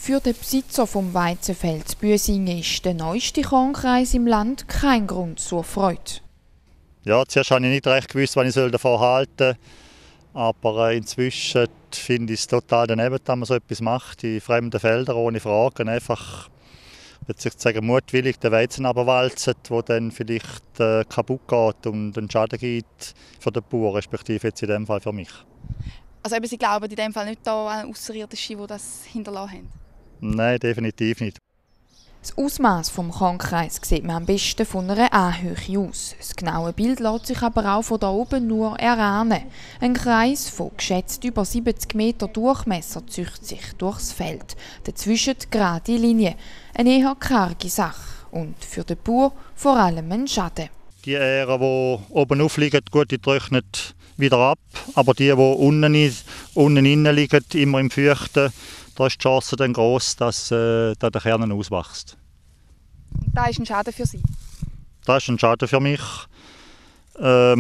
Für den Besitzer vom Weizenfeld Büsingen ist der neueste Kornkreis im Land kein Grund zur Freude. Ja, zuerst habe ich nicht recht gewusst, was ich davon halten soll. Aber inzwischen finde ich es total daneben, dass man so etwas macht, in fremden Feldern ohne Fragen. Einfach, ich sagen, mutwillig den Weizen abwalzen, der dann vielleicht kaputt geht und einen Schaden gibt für den Bauern, respektive jetzt in dem Fall für mich. Also eben, Sie glauben in dem Fall nicht an Außerirdische, die das hinterlassen haben? Nein, definitiv nicht. Das Ausmaß des Kornkreises sieht man am besten von einer Anhöhe aus. Das genaue Bild lässt sich aber auch von da oben nur erahnen. Ein Kreis von geschätzt über 70 Meter Durchmesser zieht sich durchs Feld. Dazwischen die gerade Linie. Eine eher karge Sache. Und für den Bauer vor allem ein Schaden. Die Ähren, die oben aufliegen, gut, die trocknen wieder ab. Aber die unten innen liegen, immer im Feuchten, da ist die Chance dann gross, dass der Kern auswächst. Und das ist ein Schaden für Sie? Das ist ein Schaden für mich. Bei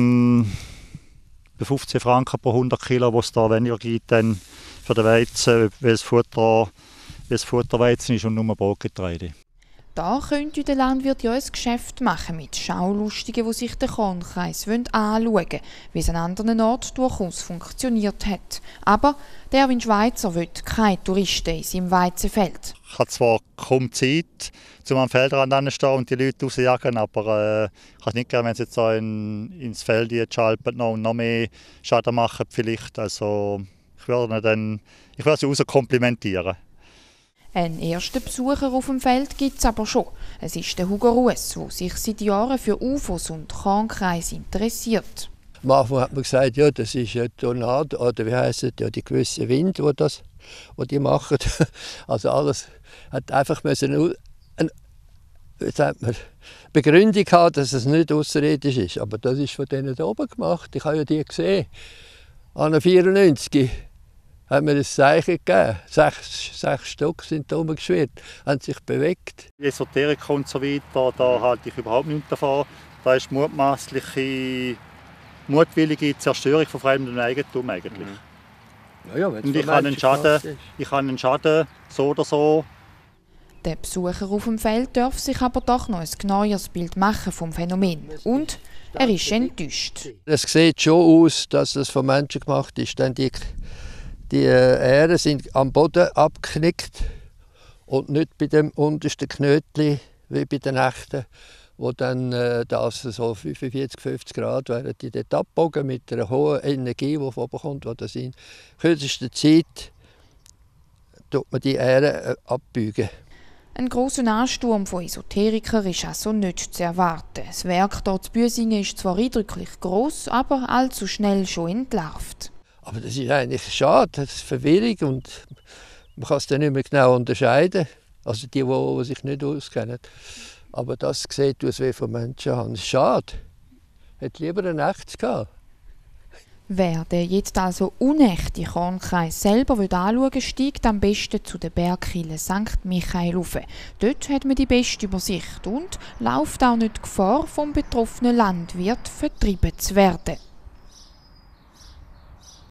15 Franken pro 100 Kilo, was es da weniger gibt dann für den Weizen, weil es Futterweizen ist und nur Brotgetreide. Da könnte der Landwirt ja ein Geschäft machen mit Schaulustigen, die sich den Kornkreis anschauen wollen, wie es an anderen Orten durchaus funktioniert hat. Aber der Erwin Schweizer will keine Touristen in seinem Weizenfeld. Ich habe zwar kaum Zeit, um am Feldrand anzustehen und die Leute rausjagen, aber ich habe es nicht gerne, wenn sie jetzt so ins Feld schalpen und noch mehr Schaden machen vielleicht. Also ich würde sie rauskomplimentieren. Einen ersten Besucher auf dem Feld gibt es aber schon. Es ist der Hugo Ruess, der sich seit Jahren für UFOs und Kornkreis interessiert. Am Anfang hat man gesagt, ja, das ist ein Tornado, oder wie heisst es, ja, die gewissen Wind, die die machen. Also alles hat einfach eine Begründung haben, dass es nicht außerirdisch ist. Aber das ist von denen da oben gemacht. Ich habe ja die gesehen. An 94 haben mir ein Zeichen gegeben. Sechs Stück sind da oben geschwirrt, haben sich bewegt. Esoterik und so weiter, da halte ich überhaupt nichts davon. Da ist mutwillige Zerstörung von fremdem Eigentum eigentlich. Ja, und ich habe einen Schaden, so oder so. Der Besucher auf dem Feld darf sich aber doch noch ein genaueres Bild machen vom Phänomen. Und er ist enttäuscht. Es sieht schon aus, dass es von Menschen gemacht ist. Denn die Ähren sind am Boden abgeknickt und nicht bei dem untersten Knötchen wie bei den echten, wo dann das so 45, 50 Grad werden die dort abbogen mit einer hohen Energie, die von oben kommt, die das in kürzester Zeit tut man die Ähren abbeugen. Ein grosser Ansturm von Esoterikern ist also nicht zu erwarten. Das Werk hier in Büsingen ist zwar eindrücklich gross, aber allzu schnell schon entlarvt. Aber das ist eigentlich schade, das ist Verwirrung und man kann es dann nicht mehr genau unterscheiden. Also die sich nicht auskennen. Aber das sieht aus wie von Menschen haben. Schade. Hätte lieber einen echtes gehabt. Wer den jetzt also unechte Kornkreis selber anschauen will, steigt am besten zu der Bergkirche St. Michael rauf. Dort hat man die beste Übersicht und läuft auch nicht Gefahr, vom betroffenen Landwirt vertrieben zu werden.